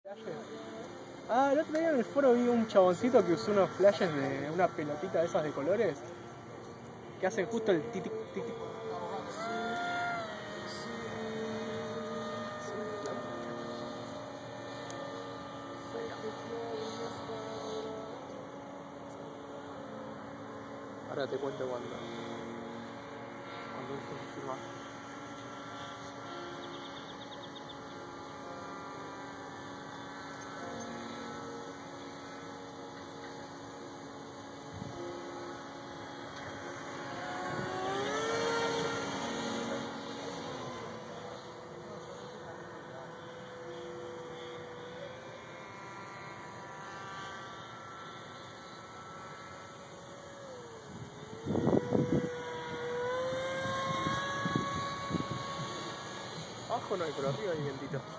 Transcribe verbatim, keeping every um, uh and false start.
Ah, el otro día en el foro vi un chaboncito que usó unos flashes de una pelotita de esas de colores que hacen justo el titic titic. Ahora te cuento cuando cuando esto se filma. Abajo no hay, pero arriba hay vientito.